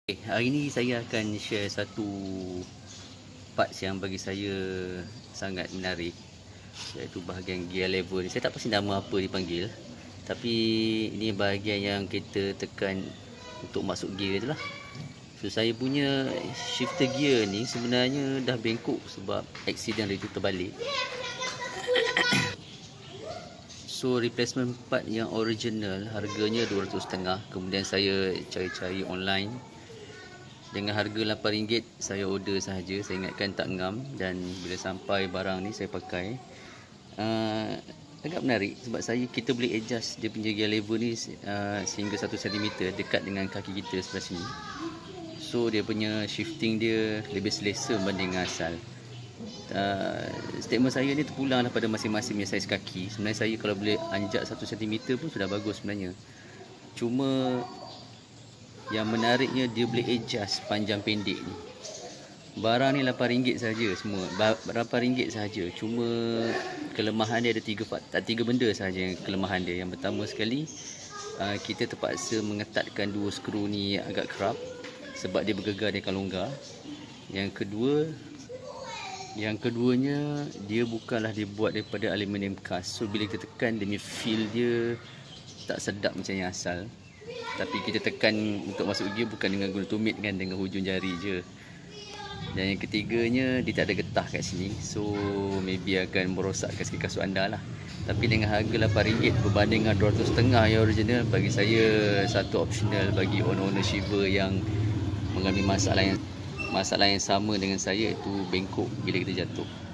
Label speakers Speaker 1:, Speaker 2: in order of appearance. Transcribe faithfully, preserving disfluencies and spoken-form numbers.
Speaker 1: Okay, hari ni saya akan share satu parts yang bagi saya sangat menarik, iaitu bahagian gear lever ni. Saya tak pasti nama apa dipanggil, tapi ini bahagian yang kita tekan untuk masuk gear tu lah. So saya punya shifter gear ni sebenarnya dah bengkok sebab accident itu terbalik. So replacement part yang original harganya dua ratus ringgit. Kemudian saya cari-cari online dengan harga lapan ringgit. Saya order sahaja. Saya ingatkan tak ngam, dan bila sampai barang ni saya pakai, uh, agak menarik sebab saya kita boleh adjust dia punya gear lever ni uh, sehingga satu sentimeter dekat dengan kaki kita sebelah sini. So dia punya shifting dia lebih selesa berbanding dengan asal. Uh, statement saya ni terpulanglah pada masing-masing punya saiz kaki. Sebenarnya saya kalau boleh anjak satu sentimeter pun sudah bagus sebenarnya. Cuma yang menariknya dia boleh adjust panjang pendek ni. Barang ni lapan ringgit saja semua. lapan ringgit saja. Cuma kelemahan dia ada tiga tak tiga benda saja yang kelemahan dia. Yang pertama sekali, uh, kita terpaksa mengetatkan dua skru ni agak kerap sebab dia bergegar, dia akan longgar. Yang kedua, yang keduanya dia bukanlah dibuat daripada aluminium cast. So bila kita tekan, dia punya feel dia tak sedap macam yang asal. Tapi kita tekan untuk masuk gear bukan dengan guna tumit kan, dengan hujung jari je. Dan yang ketiganya, dia tak ada getah kat sini. So maybe akan merosakkan sikit kasut anda lah. Tapi dengan harga lapan ringgit berbanding dengan dua ratus ringgit yang original, bagi saya satu optional bagi owner-owner Shiver yang mengalami masalah yang masalah yang sama dengan saya, iaitu bengkok bila kita jatuh.